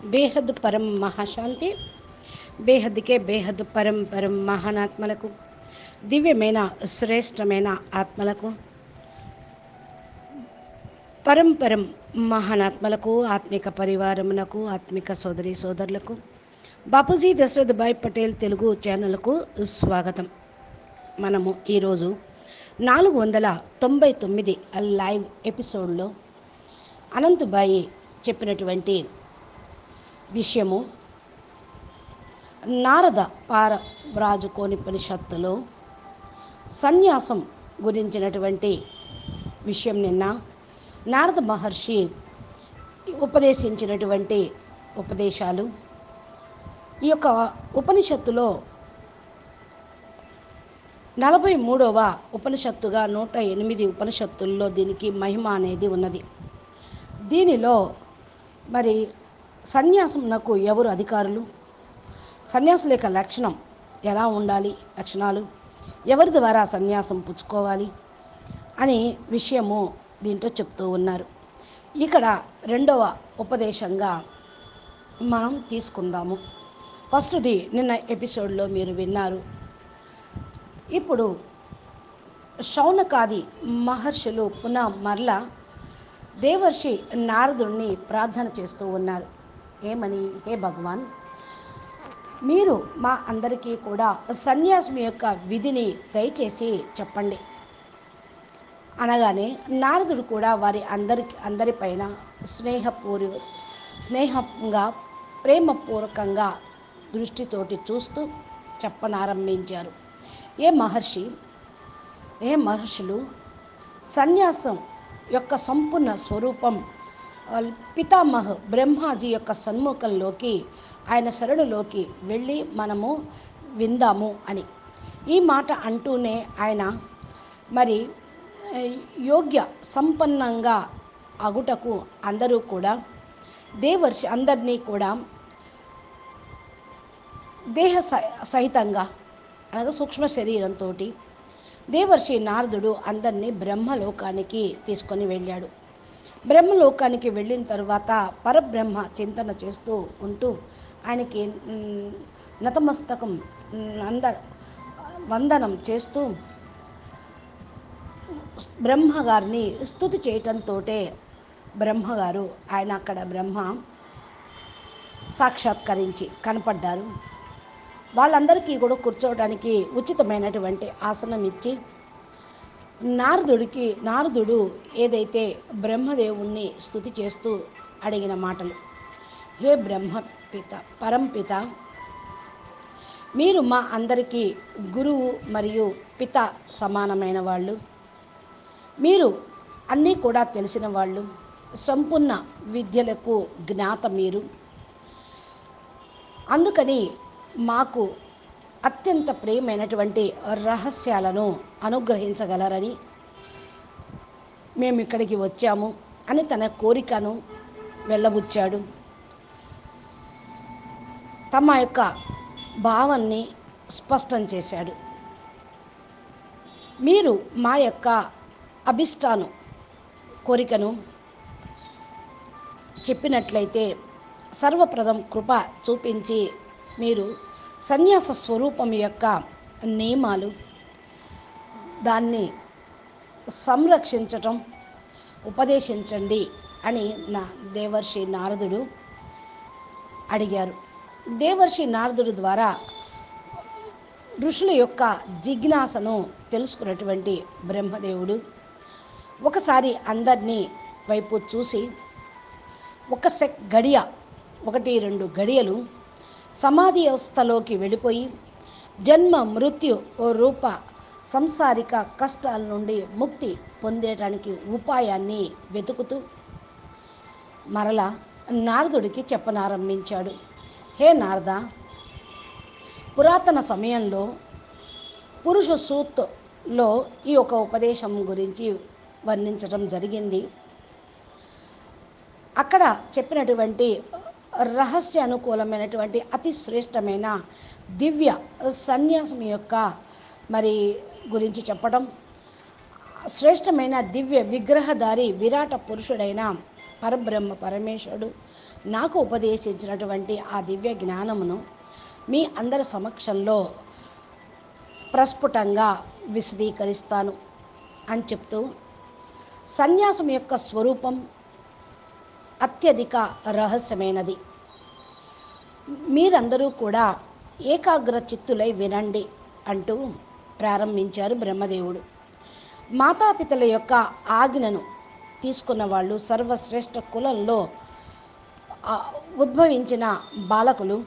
బేహద్ పరం మహాశాంతి. బేహద్కే బేహద్ పరం పరం మహానాత్మలకు, దివ్యమైన శ్రేష్టమైన ఆత్మలకు, పరం మహానాత్మలకు, ఆత్మిక పరివారమునకు, ఆత్మిక సోదరి సోదరులకు, బాపూజీ దశరథ్ భాయ్ పటేల్ తెలుగు ఛానల్కు స్వాగతం. మనము ఈరోజు 499 లైవ్ ఎపిసోడ్లో అనంతబాయి చెప్పినటువంటి విషయము నారద పారవ్రాజుకోనిపనిషత్తులో సన్యాసం గురించినటువంటి విషయం. నిన్న నారద మహర్షి ఉపదేశించినటువంటి ఉపదేశాలు, ఈ యొక్క ఉపనిషత్తులో 43వ ఉపనిషత్తుగా 108 ఉపనిషత్తుల్లో దీనికి మహిమ అనేది ఉన్నది. దీనిలో మరి సన్యాసమునకు ఎవరు అధికారులు, సన్యాసుల యొక్క లక్షణం ఎలా ఉండాలి, లక్షణాలు ఎవరి ద్వారా సన్యాసం పుచ్చుకోవాలి అనే విషయము దీంట్లో చెప్తూ ఉన్నారు. ఇక్కడ రెండవ ఉపదేశంగా మనం తీసుకుందాము. ఫస్ట్ది నిన్న ఎపిసోడ్లో మీరు విన్నారు. ఇప్పుడు శౌనకాది మహర్షులు పునః మరలా దేవర్షి నారదుడిని ప్రార్థన చేస్తూ ఉన్నారు. ఏమని? హే భగవాన్, మీరు మా అందరికీ కూడా సన్యాసం యొక్క విధిని దయచేసి చెప్పండి అనగానే నారదుడు కూడా వారి అందరిపైన స్నేహంగా ప్రేమపూర్వకంగా దృష్టితోటి చూస్తూ చెప్పనారంభించారు. ఏ మహర్షులు సన్యాసం యొక్క సంపూర్ణ స్వరూపం పితామహ బ్రహ్మాజీ యొక్క సన్ముఖంలోకి, ఆయన శరణులోకి వెళ్ళి మనము విందాము అని ఈ మాట అంటూనే ఆయన మరి యోగ్య సంపన్నంగా అగుటకు అందరూ కూడా దేవర్షి అందరినీ కూడా దేహ సహితంగా అనగా సూక్ష్మ శరీరంతో దేవర్షి నారదుడు అందరినీ బ్రహ్మలోకానికి తీసుకొని వెళ్ళాడు. బ్రహ్మలోకానికి వెళ్ళిన తర్వాత పరబ్రహ్మ చింతన చేస్తూ ఉంటూ ఆయనకి నతమస్తకం వందనం చేస్తూ బ్రహ్మగారిని స్తుతి చేయటంతో బ్రహ్మగారు ఆయన అక్కడ బ్రహ్మ సాక్షాత్కరించి కనపడ్డారు. వాళ్ళందరికీ కూడా కూర్చోవడానికి ఉచితమైనటువంటి ఆసనం ఇచ్చి నారదుడు ఏదైతే బ్రహ్మదేవుణ్ణి స్తుతి చేస్తూ అడిగిన మాటలు, హే బ్రహ్మపిత పరంపిత, మీరు మా అందరికీ గురువు మరియు పిత సమానమైన వాళ్ళు, మీరు అన్నీ కూడా తెలిసిన వాళ్ళు, సంపూర్ణ విద్యలకు జ్ఞాత మీరు, అందుకని మాకు అత్యంత ప్రియమైనటువంటి రహస్యాలను అనుగ్రహించగలరని మేము ఇక్కడికి వచ్చాము అని తన కోరికను వెళ్ళబుచ్చాడు. తమ యొక్క భావాన్ని స్పష్టం చేశాడు. మీరు మా యొక్క అభిష్టాను కోరికను చెప్పినట్లయితే సర్వప్రథం కృప చూపించి మీరు సన్యాస స్వరూపం యొక్క నియమాలు దాన్ని సంరక్షించటం ఉపదేశించండి అని దేవర్షి నారదుడు అడిగారు. దేవర్షి నారదుడు ద్వారా ఋషుల యొక్క జిజ్ఞాసను తెలుసుకున్నటువంటి బ్రహ్మదేవుడు ఒకసారి అందరినీ వైపు చూసి ఒక గడియ 1-2 గడియలు సమాధి అవస్థలోకి వెళ్ళిపోయి జన్మ మృత్యు రూప సంసారిక కష్టాల నుండి ముక్తి పొందేటానికి ఉపాయాన్ని వెతుకుతూ మరలా నారదుడికి చెప్పనారంభించాడు. హే నారద, పురాతన సమయంలో పురుష సూక్తులో ఈ యొక్క ఉపదేశం గురించి వర్ణించడం జరిగింది. అక్కడ చెప్పినటువంటి రహస్య అనుకూలమైనటువంటి అతి శ్రేష్టమైన దివ్య సన్యాసం యొక్క మరి గురించి చెప్పడం, శ్రేష్టమైన దివ్య విగ్రహధారి విరాట పురుషుడైన పరబ్రహ్మ పరమేశ్వరుడు నాకు ఉపదేశించినటువంటి ఆ దివ్య జ్ఞానమును మీ అందరి సమక్షంలో ప్రస్ఫుటంగా విశదీకరిస్తాను అని చెప్తూ, సన్యాసం యొక్క స్వరూపం అత్యధిక రహస్యమైనది. మీరందరూ కూడా ఏకాగ్ర చిత్తులై వినండి అంటూ ప్రారంభించారు బ్రహ్మదేవుడు. మాతాపితల యొక్క ఆజ్ఞను తీసుకున్న వాళ్ళు సర్వశ్రేష్ఠ కులంలో ఉద్భవించిన బాలకులు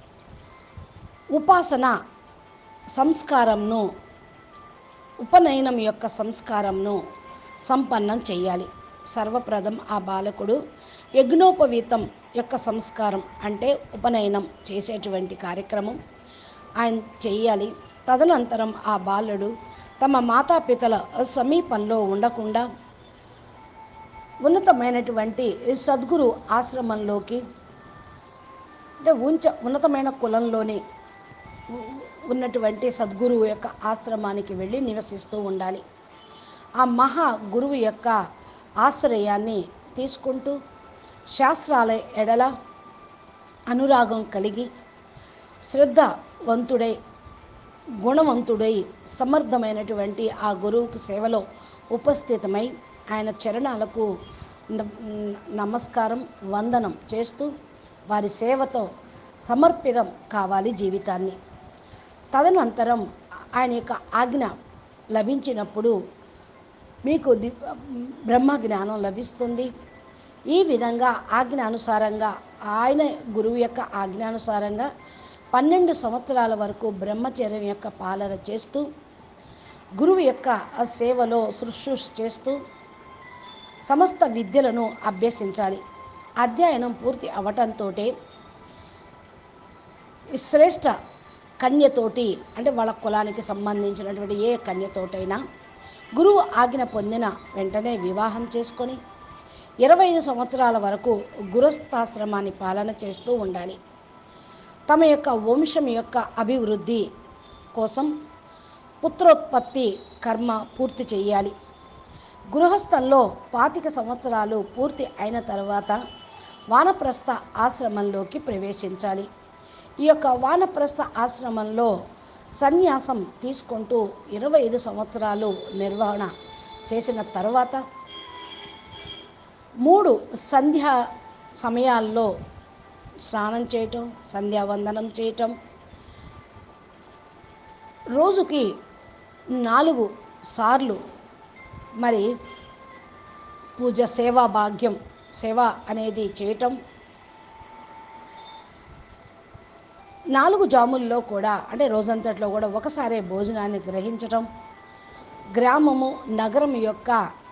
ఉపాసన సంస్కారంను, ఉపనయనం యొక్క సంస్కారంను సంపన్నం చేయాలి. సర్వప్రథం ఆ బాలకుడు యజ్ఞోపవీతం యొక్క సంస్కారం అంటే ఉపనయనం చేసేటువంటి కార్యక్రమం ఆయన చేయాలి. తదనంతరం ఆ బాలుడు తమ మాతాపితల సమీపంలో ఉండకుండా ఉన్నతమైనటువంటి సద్గురు ఆశ్రమంలోకి, అంటే ఉన్నతమైన కులంలోని ఉన్నటువంటి సద్గురువు యొక్క ఆశ్రమానికి వెళ్ళి నివసిస్తూ ఉండాలి. ఆ మహా గురువు యొక్క ఆశ్రయాన్ని తీసుకుంటూ శాస్త్రాల ఎడల అనురాగం కలిగి శ్రద్ధవంతుడై గుణవంతుడై సమర్థమైనటువంటి ఆ గురువుకు సేవలో ఉపస్థితమై ఆయన చరణాలకు నమస్కారం వందనం చేస్తూ వారి సేవతో సమర్పితం కావాలి జీవితాన్ని. తదనంతరం ఆయన యొక్క ఆజ్ఞ లభించినప్పుడు మీకు బ్రహ్మ జ్ఞానం లభిస్తుంది. ఈ విధంగా ఆజ్ఞానుసారంగా ఆయన గురువు యొక్క ఆజ్ఞానుసారంగా 12 సంవత్సరాల వరకు బ్రహ్మచర్యం యొక్క పాలన చేస్తూ గురువు యొక్క సేవలో శుశ్రూష చేస్తూ సమస్త విద్యలను అభ్యసించాలి. అధ్యయనం పూర్తి అవటంతో శ్రేష్ఠ కన్యతోటి, అంటే వాళ్ళ కులానికి సంబంధించినటువంటి ఏ కన్యతోటైనా గురువు ఆజ్ఞ పొందిన వెంటనే వివాహం చేసుకొని 25 సంవత్సరాల వరకు గృహస్థాశ్రమాన్ని పాలన చేస్తూ ఉండాలి. తమ యొక్క వంశం యొక్క అభివృద్ధి కోసం పుత్రోత్పత్తి కర్మ పూర్తి చేయాలి. గృహస్థంలో 25 సంవత్సరాలు పూర్తి అయిన తర్వాత వానప్రస్థ ఆశ్రమంలోకి ప్రవేశించాలి. ఈ యొక్క వానప్రస్థ ఆశ్రమంలో సన్యాసం తీసుకుంటూ 25 సంవత్సరాలు నిర్వహణ చేసిన తర్వాత 3 సంధ్యా సమయాల్లో స్నానం చేయటం, సంధ్యావందనం చేయటం, రోజుకి 4 సార్లు మరి పూజ సేవా భాగ్యం సేవ అనేది చేయటం, 4 జాముల్లో కూడా అంటే రోజంతట్లో కూడా ఒకసారే భోజనాన్ని గ్రహించటం, గ్రామము నగరం యొక్క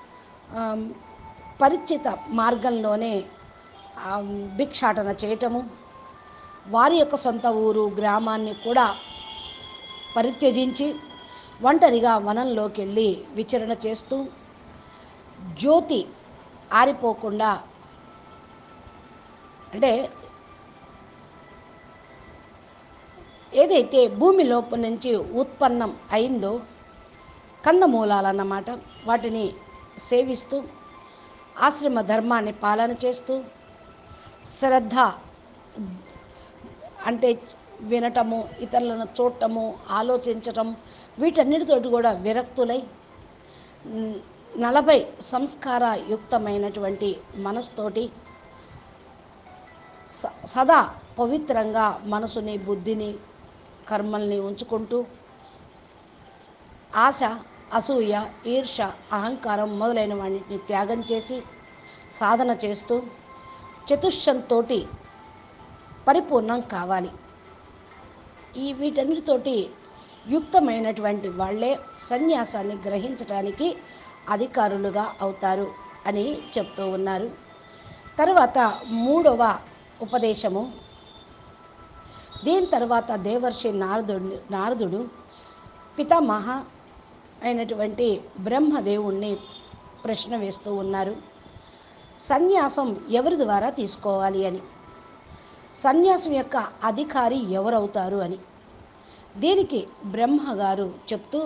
పరిచిత మార్గంలోనే భిక్షాటన చేయటము, వారి యొక్క సొంత ఊరు గ్రామాన్ని కూడా పరిత్యజించి ఒంటరిగా వనంలోకి వెళ్ళి విచరణ చేస్తూ జ్యోతి ఆరిపోకుండా, అంటే ఏదైతే భూమి లోపల నుంచి ఉత్పన్నం అయిందో కందమూలాలన్నమాట, వాటిని సేవిస్తూ ఆశ్రమ ధర్మాన్ని పాలన చేస్తూ శ్రద్ధ అంటే వినటము, ఇతరులను చూడటము, ఆలోచించటం, వీటన్నిటితోటి కూడా విరక్తులై 40 సంస్కారయుక్తమైనటువంటి మనస్తోటి సదా పవిత్రంగా మనసుని, బుద్ధిని, కర్మల్ని ఉంచుకుంటూ ఆశ, అసూయ, ఈర్ష, అహంకారం మొదలైన వాటిని త్యాగం చేసి సాధన చేస్తూ చతుష్యంతో పరిపూర్ణం కావాలి. వీటన్నిటితోటి యుక్తమైనటువంటి వాళ్ళే సన్యాసాన్ని గ్రహించడానికి అధికారులుగా అవుతారు అని చెప్తూ ఉన్నారు. తర్వాత 3వ ఉపదేశము, దీని తర్వాత దేవర్షి నారదుడు పితామహ అయినటువంటి బ్రహ్మదేవుణ్ణి ప్రశ్న వేస్తూ ఉన్నారు. సన్యాసం ఎవరి ద్వారా తీసుకోవాలి అని, సన్యాసం యొక్క అధికారి ఎవరవుతారు అని. దీనికి బ్రహ్మగారు చెప్తూ,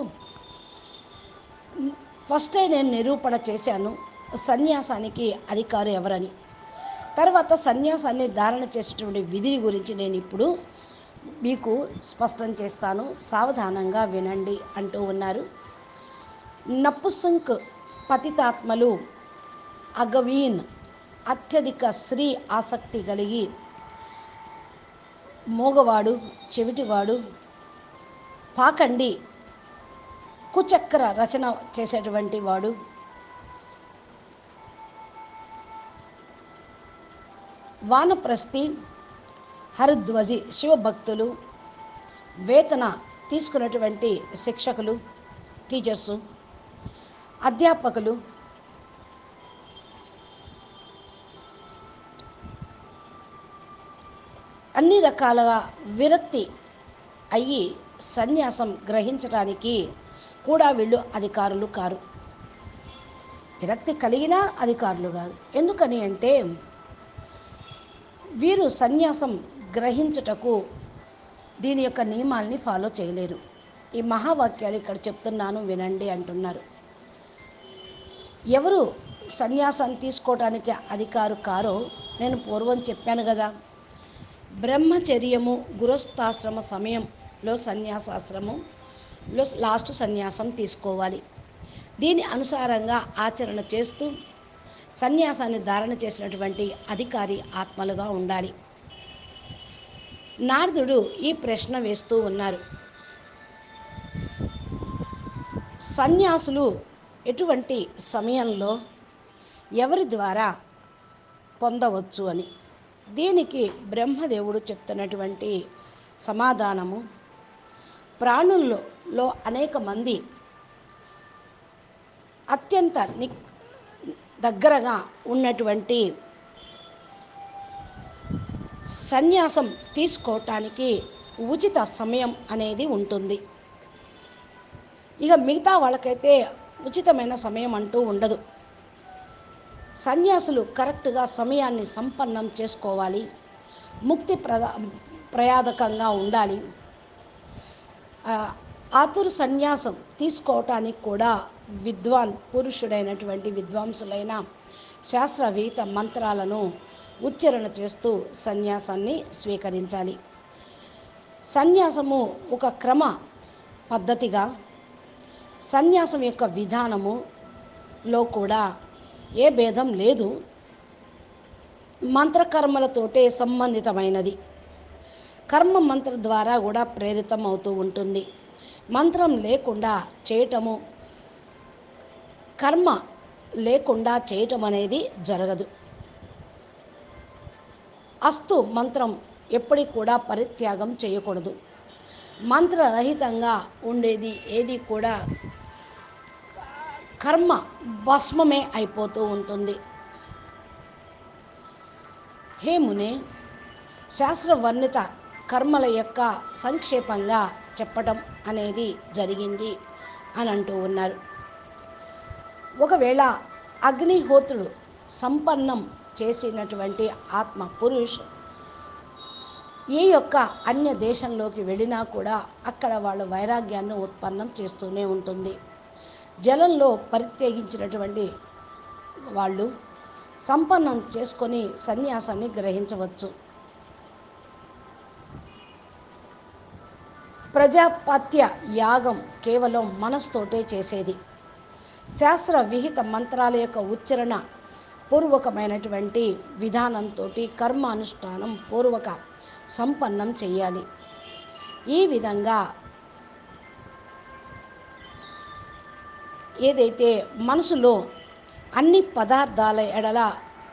ఫస్టే నేను నిరూపణ చేశాను సన్యాసానికి అధికారి ఎవరని. తర్వాత సన్యాసాన్ని ధారణ చేసేటువంటి విధిని గురించి నేను ఇప్పుడు మీకు స్పష్టం చేస్తాను, సావధానంగా వినండి అంటూ ఉన్నారు. నపుంసక్ పతితాత్మలు అగవీన్ అత్యధిక స్త్రీ ఆసక్తి కలిగి, మోగవాడు, చెవిటివాడు, పాకండి, కుచక్ర రచన చేసేటువంటి వాడు, వానప్రస్థి, హరిద్వజి శివభక్తులు, వేతన తీసుకున్నటువంటి శిక్షకులు, టీచర్సు, అధ్యాపకులు, అన్ని రకాలుగా విరక్తి అయ్యి సన్యాసం గ్రహించడానికి కూడా వీళ్ళు అధికారులు కారు. విరక్తి కలిగినా అధికారులు కాదు. ఎందుకని అంటే వీరు సన్యాసం గ్రహించుటకు దీని యొక్క నియమాల్ని ఫాలో చేయలేరు. ఈ మహావాక్యాలు ఇక్కడ చెప్తున్నాను వినండి అంటున్నారు. ఎవరు సన్యాసం తీసుకోవడానికి అధికారు కారో నేను పూర్వం చెప్పాను కదా. బ్రహ్మచర్యము గృహస్థాశ్రమ సమయంలో సన్యాసాశ్రమంలో లాస్ట్ సన్యాసం తీసుకోవాలి. దీని అనుసారంగా ఆచరణ చేస్తూ సన్యాసాన్ని ధారణ చేసినటువంటి అధికారి ఆత్మలుగా ఉండాలి. నారదుడు ఈ ప్రశ్న వేస్తూ ఉన్నారు, సన్యాసులు ఎటువంటి సమయంలో ఎవరి ద్వారా పొందవచ్చు అని. దీనికి బ్రహ్మదేవుడు చెప్తున్నటువంటి సమాధానము, ప్రాణుల్లో అనేక మంది అత్యంత దగ్గరగా ఉన్నటువంటి సన్యాసం తీసుకోవటానికి ఉచిత సమయం అనేది ఉంటుంది. ఇక మిగతా వాళ్ళకైతే ఉచితమైన సమయం అంటూ ఉండదు. సన్యాసులు కరెక్ట్గా సమయాన్ని సంపన్నం చేసుకోవాలి, ముక్తి ప్రయాదకంగా ఉండాలి. ఆతురు సన్యాసం తీసుకోవటానికి కూడా విద్వాన్ పురుషుడైనటువంటి విద్వాంసులైన శాస్త్రవేత్త మంత్రాలను ఉచ్చారణ చేస్తూ సన్యాసాన్ని స్వీకరించాలి. సన్యాసము ఒక క్రమ పద్ధతిగా, సన్యాసం యొక్క విధానములో కూడా ఏ భేదం లేదు. మంత్రకర్మలతోటే సంబంధితమైనది. కర్మ మంత్ర ద్వారా కూడా ప్రేరితం అవుతూ ఉంటుంది. మంత్రం లేకుండా చేయటము, కర్మ లేకుండా చేయటం అనేది జరగదు. అస్తు మంత్రం ఎప్పటికి కూడా పరిత్యాగం చేయకూడదు. మంత్రరహితంగా ఉండేది ఏది కూడా కర్మ భస్మమే అయిపోతూ ఉంటుంది. హే మునే, శాస్త్రవర్ణిత కర్మల యొక్క సంక్షేపంగా చెప్పటం అనేది జరిగింది అని అంటూ ఉన్నారు. ఒకవేళ అగ్నిహోత్రుడు సంపన్నం చేసినటువంటి ఆత్మ పురుష్ ఏ యొక్క అన్య దేశంలోకి వెళ్ళినా కూడా అక్కడ వాళ్ళ వైరాగ్యాన్ని ఉత్పన్నం చేస్తూనే ఉంటుంది. జలంలో పరిత్యజించినటువంటి వాళ్ళు సంపన్నం చేసుకొని సన్యాసాన్ని గ్రహించవచ్చు. ప్రజాపత్య యాగం కేవలం మనస్తోటే చేసేది. శాస్త్ర విహిత మంత్రాల యొక్క ఉచ్చారణ పూర్వకమైనటువంటి విధానంతో కర్మానుష్ఠానం పూర్వక సంపన్నం చేయాలి. ఈ విధంగా ఏదైతే మనసులో అన్ని పదార్థాల ఎడల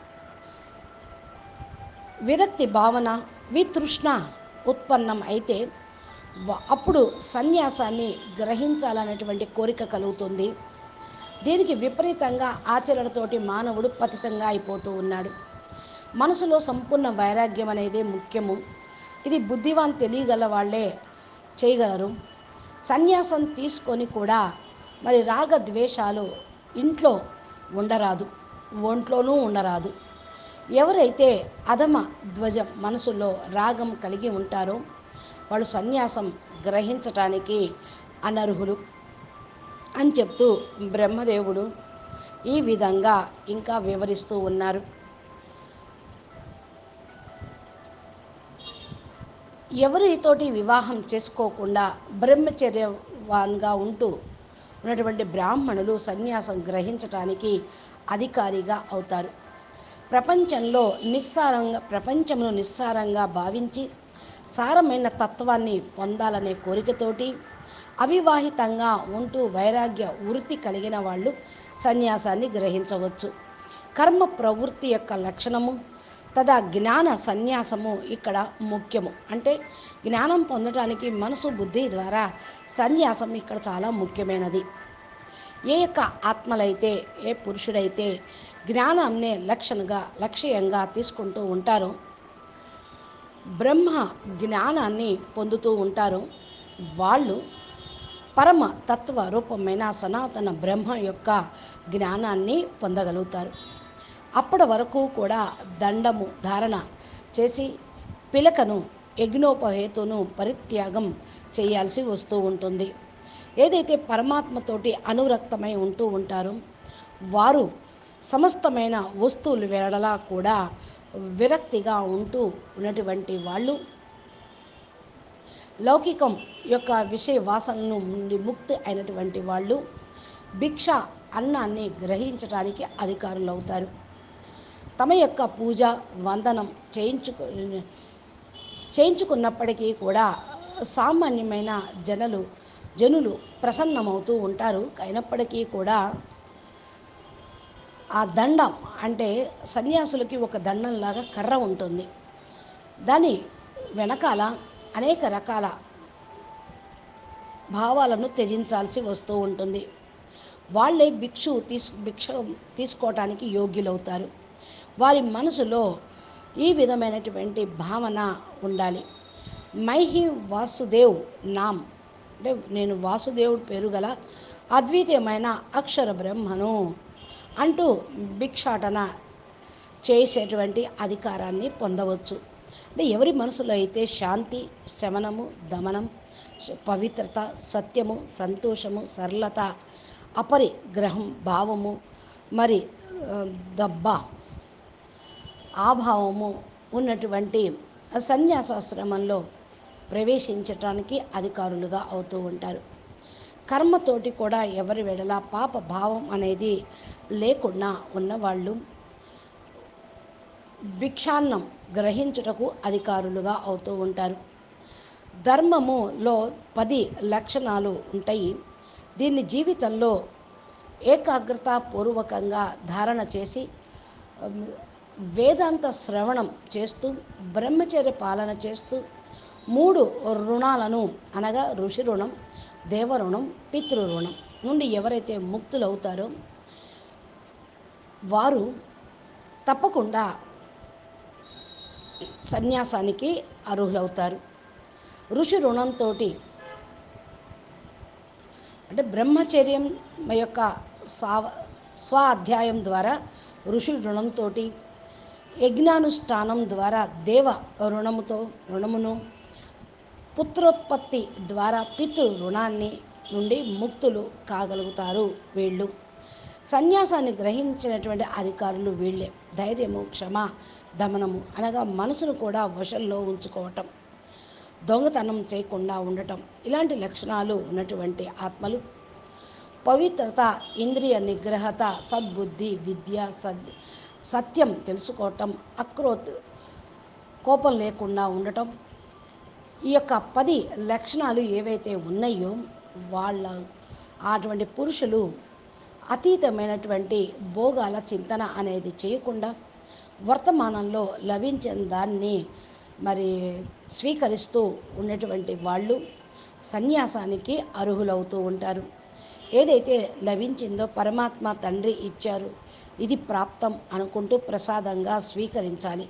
విరక్తి భావన, వితృష్ణ ఉత్పన్నం అయితే అప్పుడు సన్యాసాన్ని గ్రహించాలనేటువంటి కోరిక కలుగుతుంది. దీనికి విపరీతంగా ఆచరణతోటి మానవుడు పతితంగా అయిపోతూ ఉన్నాడు. మనసులో సంపూర్ణ వైరాగ్యం అనేది ముఖ్యము. ఇది బుద్ధివాన్ తెలియగల వాళ్ళే చేయగలరు. సన్యాసం తీసుకొని కూడా మరి రాగద్వేషాలు ఇంట్లో ఉండరాదు, ఒంట్లోనూ ఉండరాదు. ఎవరైతే అధమ ధ్వజం మనసులో రాగం కలిగి ఉంటారో వాళ్ళు సన్యాసం గ్రహించటానికి అనర్హులు అని చెప్తూ బ్రహ్మదేవుడు ఈ విధంగా ఇంకా వివరిస్తూ ఉన్నారు. ఎవరితోటి వివాహం చేసుకోకుండా బ్రహ్మచర్యవాన్గా ఉంటూ ఉన్నటువంటి బ్రాహ్మణులు సన్యాసం గ్రహించటానికి అధికారిగా అవుతారు. ప్రపంచంలో నిస్సారంగా భావించి సారమైన తత్వాన్ని పొందాలనే కోరికతోటి అవివాహితంగా ఉంటూ వైరాగ్య వృత్తి కలిగిన వాళ్ళు సన్యాసాన్ని గ్రహించవచ్చు. కర్మ ప్రవృత్తి యొక్క లక్షణము తదా జ్ఞాన సన్యాసము ఇక్కడ ముఖ్యము. అంటే జ్ఞానం పొందడానికి మనసు బుద్ధి ద్వారా సన్యాసం ఇక్కడ చాలా ముఖ్యమైనది. ఏ యొక్క ఆత్మలైతే ఏ పురుషుడైతే జ్ఞానాన్నే లక్ష్యంగా తీసుకుంటూ ఉంటారో, బ్రహ్మ జ్ఞానాన్ని పొందుతూ ఉంటారో, వాళ్ళు పరమ తత్వ రూపమైన సనాతన బ్రహ్మ యొక్క జ్ఞానాన్ని పొందగలుగుతారు. అప్పటి వరకు కూడా దండము ధారణ చేసి పిలకను యజ్ఞోపహేతును పరిత్యాగం చేయాల్సి వస్తూ ఉంటుంది. ఏదైతే పరమాత్మతోటి అనురక్తమై ఉంటూ ఉంటారో వారు సమస్తమైన వస్తువులు వెడలా కూడా విరక్తిగా ఉంటూ ఉన్నటువంటి వాళ్ళు లౌకికం యొక్క విషయ వాసన నుండి ముక్తి అయినటువంటి వాళ్ళు భిక్ష అన్నాన్ని గ్రహించడానికి అధికారులు అవుతారు. తమ యొక్క పూజ వందనం చేయించుకున్నప్పటికీ కూడా సామాన్యమైన జనులు ప్రసన్నమవుతూ ఉంటారు. అయినప్పటికీ కూడా ఆ దండం అంటే సన్యాసులకి ఒక దండంలాగా కర్ర ఉంటుంది. దాని వెనకాల అనేక రకాల భావాలను త్యజించాల్సి వస్తూ ఉంటుంది. వాళ్ళే భిక్ష తీసుకోవటానికి యోగ్యులవుతారు. వారి మనసులో ఈ విధమైనటువంటి భావన ఉండాలి. మైహి వాసుదేవ్ నామ్, అంటే నేను వాసుదేవుడు పేరు గల అద్వితీయమైన అక్షర బ్రహ్మను అంటూ భిక్షాటన చేసేటువంటి అధికారాన్ని పొందవచ్చు. అంటే ఎవరి మనసులో అయితే శాంతి, శమనము, దమనం, పవిత్రత, సత్యము, సంతోషము, సరళత, అపరిగ్రహం భావము, మరి దబ్బ ఆభావము ఉన్నటువంటి సన్యాసాశ్రమంలో ప్రవేశించటానికి అధికారులుగా అవుతూ ఉంటారు. కర్మతోటి కూడా ఎవరి వెడల పాప భావం అనేది లేకుండా ఉన్నవాళ్ళు భిక్షాన్నం గ్రహించుటకు అధికారులుగా అవుతూ ఉంటారు. ధర్మములో 10 లక్షణాలు ఉంటాయి. దీన్ని జీవితంలో ఏకాగ్రత పూర్వకంగా ధారణ చేసి వేదాంత శ్రవణం చేస్తూ బ్రహ్మచర్య పాలన చేస్తూ 3 రుణాలను అనగా ఋషి రుణం, దేవ రుణం, పితృ రుణం నుండి ఎవరైతే ముక్తులవుతారో వారు తప్పకుండా సన్యాసానికి అర్హులవుతారు. ఋషి రుణంతో అంటే బ్రహ్మచర్యం యొక్క స్వ అధ్యాయం ద్వారా ఋషి రుణంతో, యజ్ఞానుష్ఠానం ద్వారా దేవ రుణమును, పుత్రోత్పత్తి ద్వారా పితృ రుణాన్ని నుండి ముక్తులు కాగలుగుతారు వీళ్ళు. సన్యాసాన్ని గ్రహించినటువంటి అధికారులు వీళ్ళే. ధైర్యము, క్షమ, దమనము అనగా మనసును కూడా వశంలో ఉంచుకోవటం, దొంగతనం చేయకుండా ఉండటం, ఇలాంటి లక్షణాలు ఉన్నటువంటి ఆత్మలు పవిత్రత, ఇంద్రియ నిగ్రహత, సద్బుద్ధి, విద్య, సత్యం తెలుసుకోవటం, కోపం లేకుండా ఉండటం, ఈ యొక్క 10 లక్షణాలు ఏవైతే ఉన్నాయో అటువంటి పురుషులు అతీతమైనటువంటి భోగాల చింతన అనేది చేయకుండా వర్తమానంలో లభించిన దాన్ని స్వీకరిస్తూ ఉన్నటువంటి వాళ్ళు సన్యాసానికి అర్హులవుతూ ఉంటారు. ఏదైతే లభించిందో పరమాత్మ తండ్రి ఇచ్చారు, ఇది ప్రాప్తం అనుకుంటూ ప్రసాదంగా స్వీకరించాలి.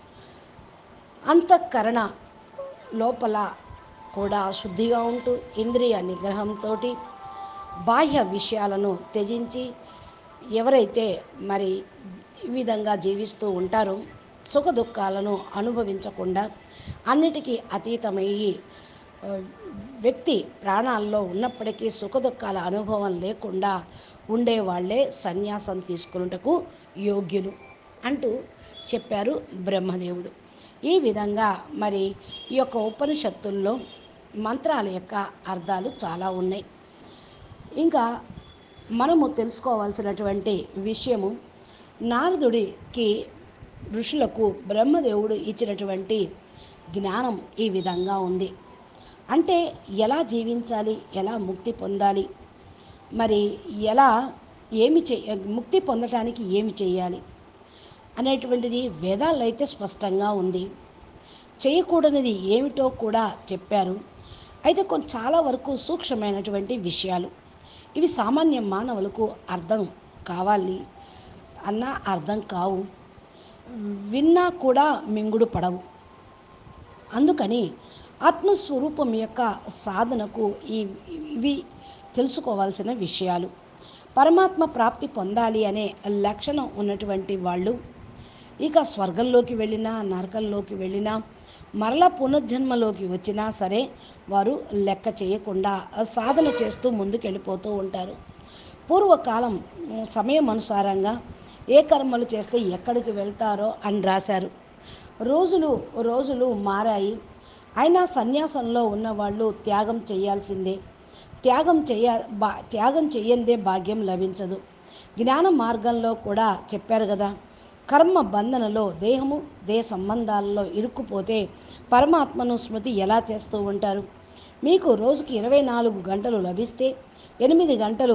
అంతఃకరణ లోపల కూడా శుద్ధిగా ఉంటూ ఇంద్రియ నిగ్రహంతో బాహ్య విషయాలను త్యజించి ఎవరైతే ఈ విధంగా జీవిస్తూ ఉంటారో సుఖ దుఃఖాలను అనుభవించకుండా అన్నిటికీ అతీతమయ్యి వ్యక్తి ప్రాణాల్లో ఉన్నప్పటికీ సుఖ దుఃఖాల అనుభవం లేకుండా ఉండేవాళ్లే సన్యాసం తీసుకున్నటకు యోగ్యులు అంటూ చెప్పారు బ్రహ్మదేవుడు. ఈ విధంగా మరి ఈ యొక్క ఉపనిషత్తుల్లో మంత్రాల యొక్క అర్థాలు చాలా ఉన్నాయి. ఇంకా మనము తెలుసుకోవాల్సినటువంటి విషయము, నారదుడికి ఋషులకు బ్రహ్మదేవుడు ఇచ్చినటువంటి జ్ఞానం ఈ విధంగా ఉంది. అంటే ఎలా జీవించాలి, ఎలా ముక్తి పొందాలి, మరి ఎలా ముక్తి పొందటానికి ఏమి చేయాలి అనేటువంటిది వేదాల్లో అయితే స్పష్టంగా ఉంది. చేయకూడనిది ఏమిటో కూడా చెప్పారు. అయితే చాలా వరకు సూక్ష్మమైనటువంటి విషయాలు ఇవి సామాన్య మానవులకు అర్థం కావాలి అన్నా అర్థం కావు, విన్నా కూడా మింగుడు పడవు. అందుకని ఆత్మస్వరూపం యొక్క సాధనకు ఇవి తెలుసుకోవాల్సిన విషయాలు. పరమాత్మ ప్రాప్తి పొందాలి అనే లక్షణం ఉన్నటువంటి వాళ్ళు ఇక స్వర్గంలోకి వెళ్ళినా, నరకంలోకి వెళ్ళినా, మరలా పునర్జన్మలోకి వచ్చినా సరే వారు లెక్క చేయకుండా సాధన చేస్తూ ముందుకెళ్ళిపోతూ ఉంటారు. పూర్వకాలం సమయం అనుసారంగా ఏ కర్మలు చేస్తే ఎక్కడికి వెళ్తారో అని రాశారు. రోజులు మారాయి. అయినా సన్యాసంలో ఉన్నవాళ్ళు త్యాగం చేయాల్సిందే. త్యాగం చేయందే భాగ్యం లభించదు. జ్ఞాన మార్గంలో కూడా చెప్పారు కదా, కర్మ బంధనలో దేహ సంబంధాలలో ఇరుక్కుపోతే పరమాత్మను స్మృతి ఎలా చేస్తూ ఉంటారు? మీకు రోజుకి 24 గంటలు లభిస్తే 8 గంటలు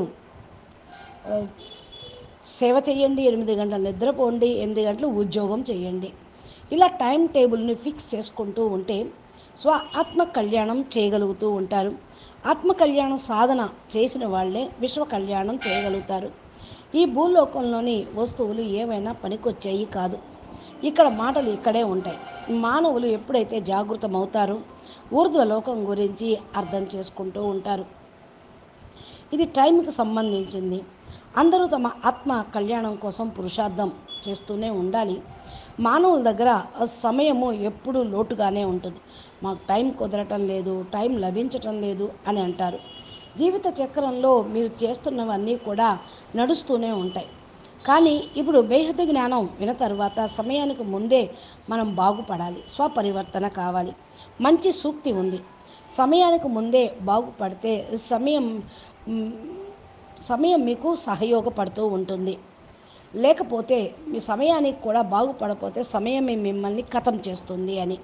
సేవ చేయండి, 8 గంటలు నిద్రపోండి, 8 గంటలు ఉద్యోగం చేయండి. ఇలా టైం టేబుల్ని ఫిక్స్ చేసుకుంటూ ఉంటే ఆత్మ కళ్యాణం చేయగలుగుతూ ఉంటారు. ఆత్మ కళ్యాణ సాధన చేసిన వాళ్ళే విశ్వ కళ్యాణం చేయగలుగుతారు. ఈ భూలోకంలోని వస్తువులు ఏవైనా పనికొచ్చేవి కాదు. ఇక్కడ మాటలు ఇక్కడే ఉంటాయి. మానవులు ఎప్పుడైతే జాగృతమవుతారో ఊర్ధ్వలోకం గురించి అర్థం చేసుకుంటూ ఉంటారు. ఇది టైంకి సంబంధించింది. అందరూ తమ ఆత్మ కళ్యాణం కోసం పురుషార్థం చేస్తూనే ఉండాలి. మానవుల దగ్గర సమయము ఎప్పుడూ లోటుగానే ఉంటుంది. మాకు టైం కుదరటం లేదు, టైం లభించటం లేదు అని అంటారు. జీవిత చక్రంలో మీరు చేస్తున్నవన్నీ కూడా నడుస్తూనే ఉంటాయి. కానీ ఇప్పుడు బేహద్దు జ్ఞానం విన తర్వాత సమయానికి ముందే మనం బాగుపడాలి, స్వపరివర్తన కావాలి. మంచి సూక్తి ఉంది, సమయానికి ముందే బాగుపడితే సమయం మీకు సహయోగపడుతూ ఉంటుంది. లేకపోతే మీ సమయానికి కూడా బాగుపడపోతే సమయమే మిమ్మల్ని ఖతం చేస్తుంది అని.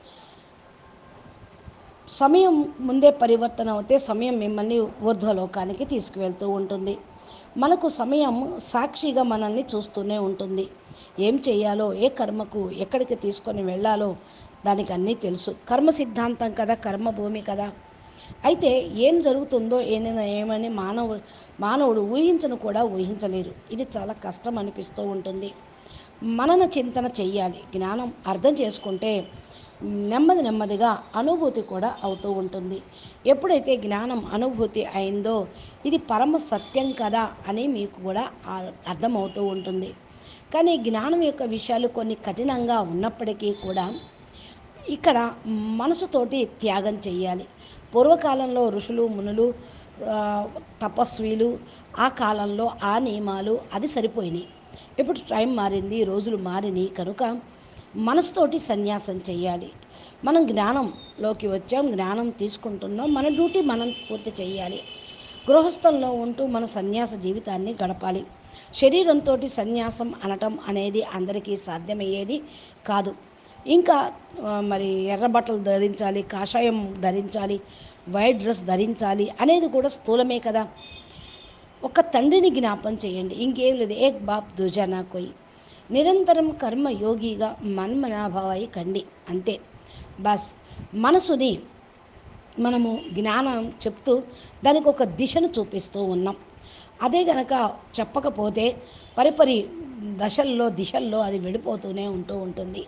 సమయం ముందే పరివర్తన అవుతే సమయం మిమ్మల్ని ఊర్ధ్వలోకానికి తీసుకువెళ్తూ ఉంటుంది. మనకు సమయం సాక్షిగా మనల్ని చూస్తూనే ఉంటుంది. ఏం చేయాలో, ఏ కర్మకు ఎక్కడికి తీసుకొని వెళ్ళాలో దానికి అన్నీ తెలుసు. కర్మ సిద్ధాంతం కదా, కర్మభూమి కదా. అయితే ఏం జరుగుతుందో ఏమని మానవుడు ఊహించను కూడా ఊహించలేరు. ఇది చాలా కష్టం అనిపిస్తూ ఉంటుంది. మనన చింతన చెయ్యాలి. జ్ఞానం అర్థం చేసుకుంటే నెమ్మదిగా అనుభూతి కూడా అవుతూ ఉంటుంది. ఎప్పుడైతే జ్ఞానం అనుభూతి అయిందో ఇది పరమ సత్యం కదా అని మీకు కూడా అర్థమవుతూ ఉంటుంది. కానీ జ్ఞానం యొక్క విషయాలు కొన్ని కఠినంగా ఉన్నప్పటికీ కూడా ఇక్కడ మనసుతోటి త్యాగం చెయ్యాలి. పూర్వకాలంలో ఋషులు, మునులు, తపస్వీలు, ఆ కాలంలో ఆ నియమాలు అది సరిపోయినాయి. ఇప్పుడు టైం మారింది, రోజులు మారినాయి కనుక మనసుతోటి సన్యాసం చేయాలి. మనం జ్ఞానంలోకి వచ్చాం, జ్ఞానం తీసుకుంటున్నాం, మన డ్యూటీ మనం పూర్తి చేయాలి. గృహస్థంలో ఉంటూ మన సన్యాస జీవితాన్ని గడపాలి. శరీరంతో సన్యాసం అనటం అనేది అందరికీ సాధ్యమయ్యేది కాదు. ఇంకా మరి ఎర్ర బట్టలు ధరించాలి, కాషాయం ధరించాలి, వైట్ డ్రెస్ ధరించాలి అనేది కూడా స్థూలమే కదా. ఒక తండ్రిని జ్ఞాపం చేయండి, ఇంకేం లేదు. ఏక్ బాప్ దుజానా కోయి. నిరంతరం కర్మయోగిగా మన్మనాభావాయి కండి, అంతే. బస్ మనసుని మనము జ్ఞానం చెప్తూ దానికి ఒక దిశను చూపిస్తూ ఉన్నాం. అదే గనక చెప్పకపోతే పరిపరి దిశల్లో అది వెళ్ళిపోతూనే ఉంటుంది.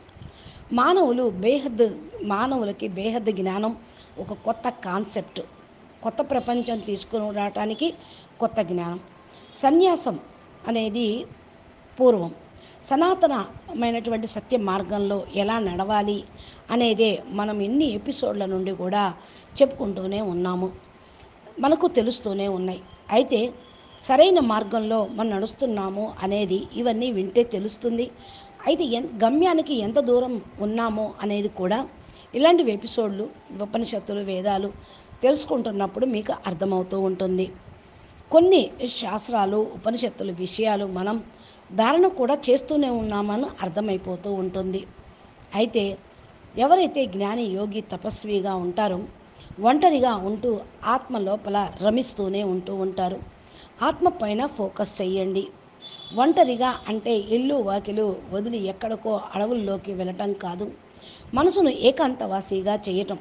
మానవులకి బేహద్ జ్ఞానం ఒక కొత్త కాన్సెప్ట్, కొత్త ప్రపంచం తీసుకుని రావటానికి కొత్త జ్ఞానం. సన్యాసం అనేది పూర్వం సనాతనమైనటువంటి సత్య మార్గంలో ఎలా నడవాలి అనేదే మనం ఎన్ని ఎపిసోడ్ల నుండి కూడా చెప్పుకుంటూనే ఉన్నాము, మనకు తెలుస్తూనే ఉన్నాయి. అయితే సరైన మార్గంలో మనం నడుస్తున్నాము అనేది ఇవన్నీ వింటే తెలుస్తుంది. అయితే గమ్యానికి ఎంత దూరం ఉన్నామో అనేది కూడా ఇలాంటి ఎపిసోడ్లు, ఉపనిషత్తులు, వేదాలు తెలుసుకుంటున్నప్పుడు మీకు అర్థమవుతూ ఉంటుంది. కొన్ని శాస్త్రాలు, ఉపనిషత్తుల విషయాలు మనం ధారణ కూడా చేస్తూనే ఉన్నామని అర్థమైపోతూ ఉంటుంది. అయితే ఎవరైతే జ్ఞాని, యోగి, తపస్విగా ఉంటారో ఒంటరిగా ఉంటూ ఆత్మ లోపల రమిస్తూనే ఉంటూ ఉంటారు. ఆత్మ పైన ఫోకస్ చెయ్యండి. ఒంటరిగా అంటే ఇల్లు వాకిలు వదిలి ఎక్కడికో అడవుల్లోకి వెళ్ళటం కాదు, మనసును ఏకాంతవాసిగా చేయటం.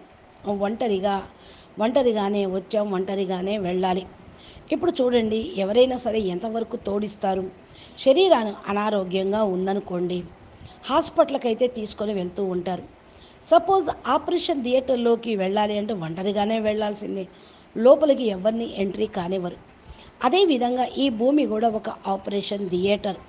ఒంటరిగానే వచ్చాం, ఒంటరిగానే వెళ్ళాలి. ఇప్పుడు చూడండి, ఎవరైనా సరే ఎంతవరకు తోడిస్తారు? శరీరాన్ని అనారోగ్యంగా ఉందనుకోండి, హాస్పిటల్కి అయితే తీసుకొని వెళ్తూ ఉంటారు. సపోజ్ ఆపరేషన్ థియేటర్లోకి వెళ్ళాలి అంటే ఒంటరిగానే వెళ్ళాల్సిందే, లోపలికి ఎవరిని ఎంట్రీ కానివ్వరు. అదేవిధంగా ఈ భూమి కూడా ఒక ఆపరేషన్ థియేటర్.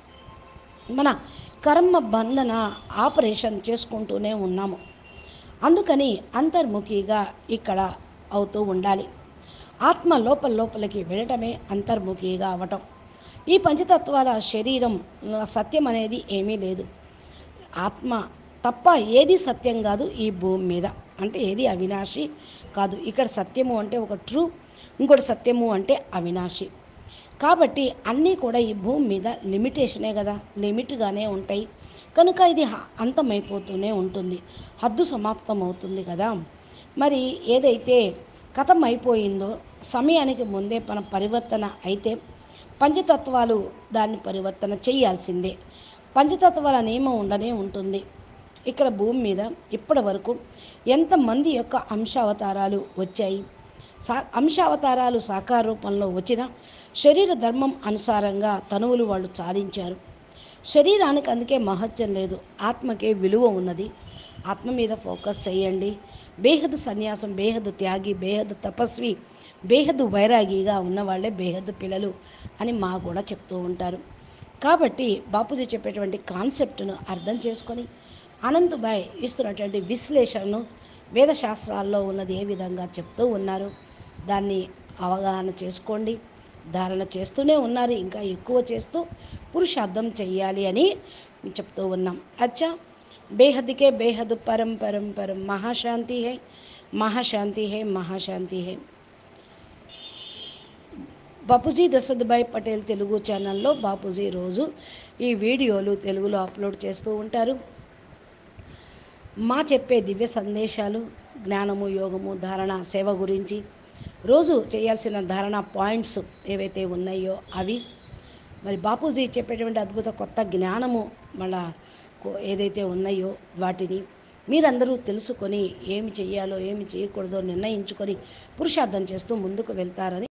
మన కర్మ బంధన ఆపరేషన్ చేసుకుంటూనే ఉన్నాము. అందుకని అంతర్ముఖిగా ఇక్కడ అవుతూ ఉండాలి. ఆత్మ లోపలికి వెళ్ళటమే అంతర్ముఖిగా అవ్వటం. ఈ పంచతత్వాల శరీరం సత్యం అనేది ఏమీ లేదు. ఆత్మ తప్ప ఏది సత్యం కాదు ఈ భూమి మీద. అంటే ఏది అవినాశి కాదు. ఇక్కడ సత్యము అంటే ఒక ట్రూ, ఇంకోటి సత్యము అంటే అవినాశి. కాబట్టి అన్నీ కూడా ఈ భూమి మీద లిమిటేషనే కదా, లిమిట్గానే ఉంటాయి. కనుక ఇది అంతమైపోతూనే ఉంటుంది, హద్దు సమాప్తం అవుతుంది కదా. మరి ఏదైతే కథం అయిపోయిందో సమయానికి ముందే మన పరివర్తన అయితే పంచతత్వాలు దాన్ని పరివర్తన చేయాల్సిందే. పంచతత్వాల నియమం ఉండనే ఉంటుంది. ఇక్కడ భూమి మీద ఇప్పటి వరకు ఎంతమంది యొక్క అంశావతారాలు వచ్చాయి? అంశావతారాలు సాకార రూపంలో వచ్చిన శరీర ధర్మం అనుసారంగా తనువులు వాళ్ళు చాలించారు. శరీరానికి అందుకే మహత్యం లేదు, ఆత్మకే విలువ ఉన్నది. ఆత్మ మీద ఫోకస్ చేయండి. బేహద్దు సన్యాసం, బేహద్దు త్యాగి, బేహద్దు తపస్వి, బేహద్దు వైరాగిగా ఉన్నవాళ్లే బేహద్దు పిల్లలు అని మా కూడా చెప్తూ ఉంటారు. కాబట్టి బాపూజీ చెప్పేటువంటి కాన్సెప్ట్ను అర్థం చేసుకొని అనంతబాయ్ ఇస్తున్నటువంటి విశ్లేషణను వేదశాస్త్రాల్లో ఉన్నది ఏ విధంగా చెప్తూ ఉన్నారు దాన్ని అవగాహన చేసుకోండి. ధారణ చేస్తూనే ఉన్నారు, ఇంకా ఎక్కువ చేస్తూ పురుషార్థం చెయ్యాలి అని చెప్తూ ఉన్నాం. అచ్చా, బేహద్కే బేహద్ పరం పరం పరం మహాశాంతి హై, మహాశాంతి హై, మహాశాంతి హై. బాపూజీ దశరథభాయ్ పటేల్ తెలుగు ఛానల్లో బాపూజీ రోజు ఈ వీడియోలు తెలుగులో అప్లోడ్ చేస్తూ ఉంటారు. మా చెప్పే దివ్య సందేశాలు, జ్ఞానము, యోగము, ధారణ, సేవ గురించి రోజు చేయాల్సిన ధారణ పాయింట్స్ ఏవైతే ఉన్నాయో అవి, మరి బాపూజీ చెప్పేటువంటి అద్భుత కొత్త జ్ఞానము మళ్ళా ఏదైతే ఉన్నాయో వాటిని మీరందరూ తెలుసుకొని ఏమి చేయాలో ఏమి చేయకూడదో నిర్ణయించుకొని పురుషార్థం చేస్తూ ముందుకు వెళ్తారని